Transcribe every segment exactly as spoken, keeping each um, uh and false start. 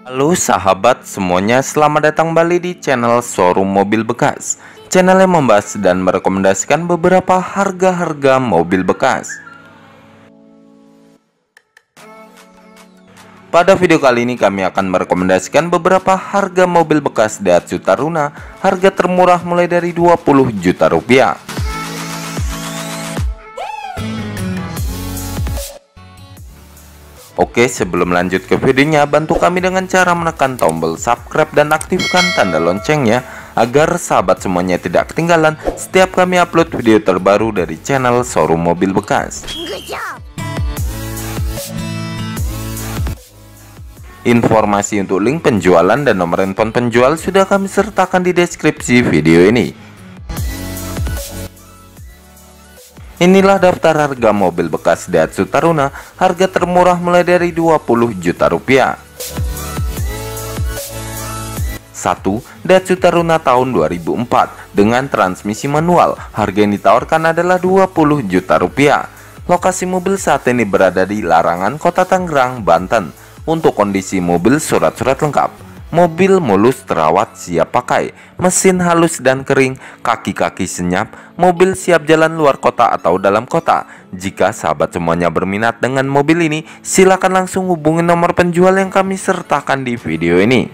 Halo sahabat semuanya, selamat datang kembali di channel Showroom Mobil Bekas. Channel yang membahas dan merekomendasikan beberapa harga-harga mobil bekas. Pada video kali ini kami akan merekomendasikan beberapa harga mobil bekas Daihatsu Taruna. Harga termurah mulai dari dua puluh juta rupiah. Oke, sebelum lanjut ke videonya, bantu kami dengan cara menekan tombol subscribe dan aktifkan tanda loncengnya agar sahabat semuanya tidak ketinggalan setiap kami upload video terbaru dari channel Showroom Mobil Bekas. Informasi untuk link penjualan dan nomor handphone penjual sudah kami sertakan di deskripsi video ini. Inilah daftar harga mobil bekas Daihatsu Taruna. Harga termurah mulai dari dua puluh juta rupiah. satu. Daihatsu Taruna tahun dua ribu empat dengan transmisi manual. Harga yang ditawarkan adalah dua puluh juta rupiah. Lokasi mobil saat ini berada di Larangan, Kota Tangerang, Banten. Untuk kondisi mobil surat-surat lengkap. Mobil mulus, terawat, siap pakai, mesin halus dan kering, kaki-kaki senyap, mobil siap jalan luar kota atau dalam kota. Jika sahabat semuanya berminat dengan mobil ini, silakan langsung hubungi nomor penjual yang kami sertakan di video ini.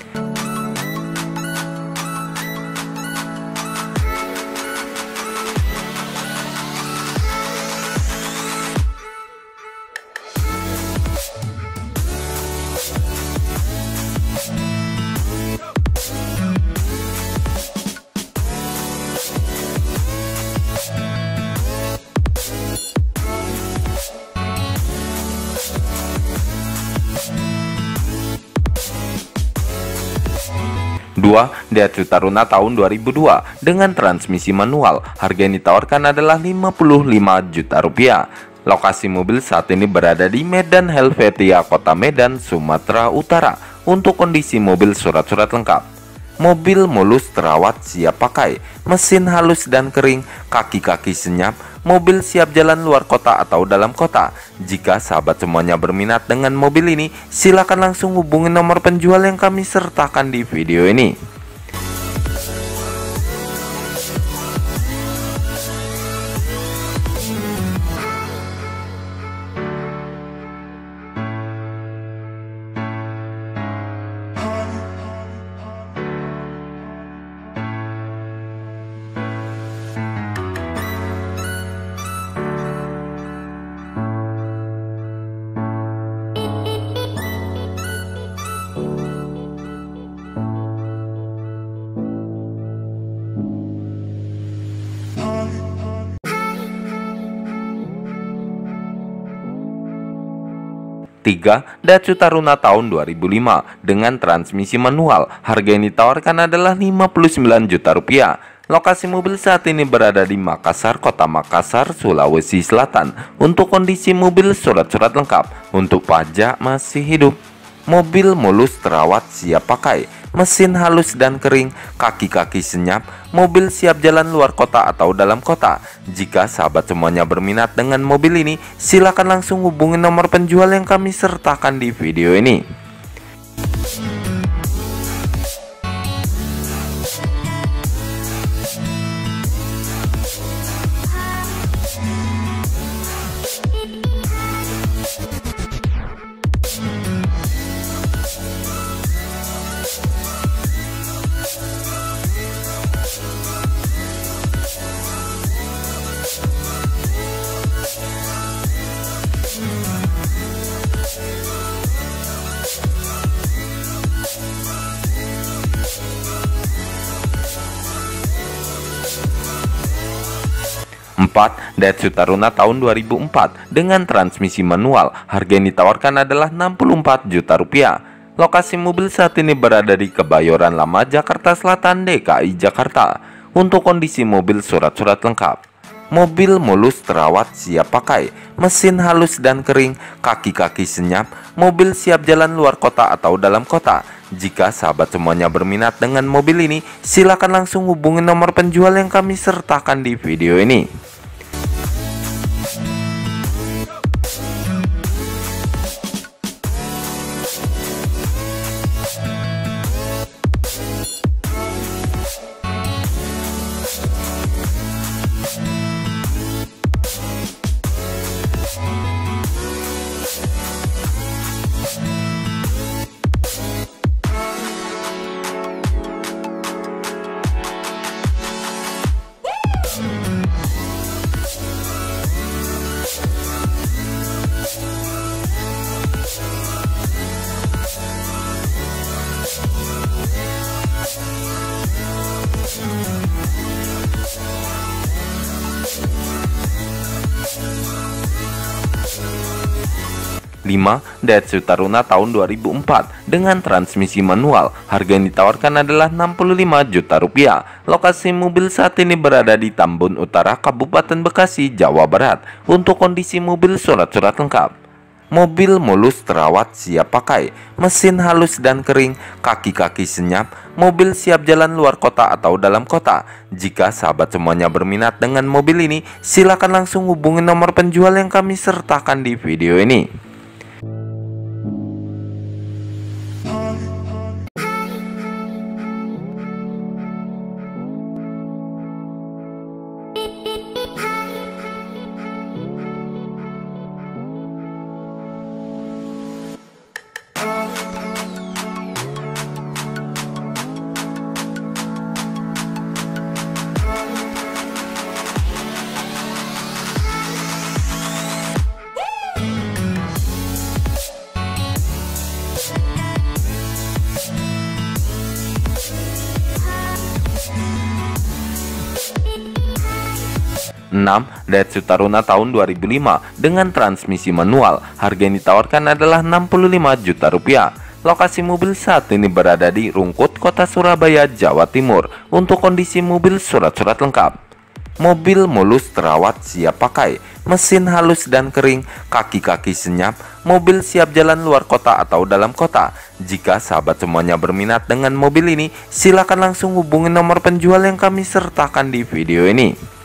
dua. Daihatsu Taruna tahun dua ribu dua dengan transmisi manual. Harga yang ditawarkan adalah lima puluh lima juta rupiah. Lokasi mobil saat ini berada di Medan Helvetia, Kota Medan, Sumatera Utara. Untuk kondisi mobil surat-surat lengkap. Mobil mulus, terawat, siap pakai, mesin halus dan kering, kaki-kaki senyap, mobil siap jalan luar kota atau dalam kota. Jika sahabat semuanya berminat dengan mobil ini, silakan langsung hubungi nomor penjual yang kami sertakan di video ini. tiga. Daihatsu Taruna tahun dua ribu lima dengan transmisi manual. Harga yang ditawarkan adalah lima puluh sembilan juta rupiah. Lokasi mobil saat ini berada di Makassar, Kota Makassar, Sulawesi Selatan. Untuk kondisi mobil surat-surat lengkap. Untuk pajak masih hidup. Mobil mulus, terawat, siap pakai, mesin halus dan kering, kaki-kaki senyap, mobil siap jalan luar kota atau dalam kota. Jika sahabat semuanya berminat dengan mobil ini, silakan langsung hubungi nomor penjual yang kami sertakan di video ini. empat. Daihatsu Taruna tahun dua ribu empat dengan transmisi manual. Harga yang ditawarkan adalah enam puluh empat juta rupiah. Lokasi mobil saat ini berada di Kebayoran Lama, Jakarta Selatan, D K I Jakarta. Untuk kondisi mobil surat-surat lengkap. Mobil mulus, terawat, siap pakai, mesin halus dan kering, kaki-kaki senyap, mobil siap jalan luar kota atau dalam kota. Jika sahabat semuanya berminat dengan mobil ini, silakan langsung hubungi nomor penjual yang kami sertakan di video ini. lima Daihatsu Taruna tahun dua ribu empat dengan transmisi manual. Harga yang ditawarkan adalah enam puluh lima juta rupiah. Lokasi mobil saat ini berada di Tambun Utara, Kabupaten Bekasi, Jawa Barat. Untuk kondisi mobil surat-surat lengkap. Mobil mulus terawat siap pakai, mesin halus dan kering, kaki-kaki senyap, mobil siap jalan luar kota atau dalam kota. Jika sahabat semuanya berminat dengan mobil ini, silakan langsung hubungi nomor penjual yang kami sertakan di video ini. enam Daihatsu Taruna tahun dua ribu lima dengan transmisi manual. Harga yang ditawarkan adalah enam puluh lima juta rupiah. Lokasi mobil saat ini berada di Rungkut, Kota Surabaya, Jawa Timur. Untuk kondisi mobil surat-surat lengkap. Mobil mulus terawat siap pakai, mesin halus dan kering, kaki-kaki senyap, mobil siap jalan luar kota atau dalam kota. Jika sahabat semuanya berminat dengan mobil ini, silakan langsung hubungi nomor penjual yang kami sertakan di video ini.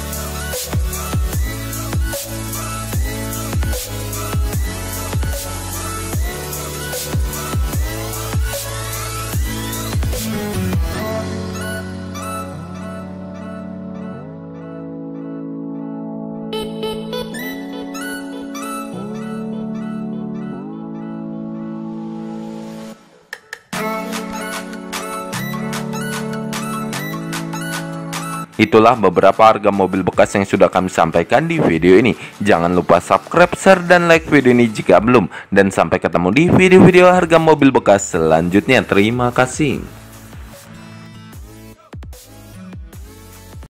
Itulah beberapa harga mobil bekas yang sudah kami sampaikan di video ini. Jangan lupa subscribe, share, dan like video ini jika belum. Dan sampai ketemu di video-video harga mobil bekas selanjutnya. Terima kasih.